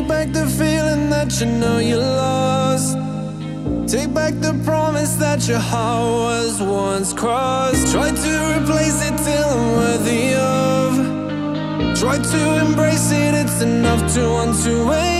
back the feeling that you know you lost. Take back the promise that your heart was once crossed. Try to replace it till I'm worthy of. Try to embrace it, it's enough to want to wait.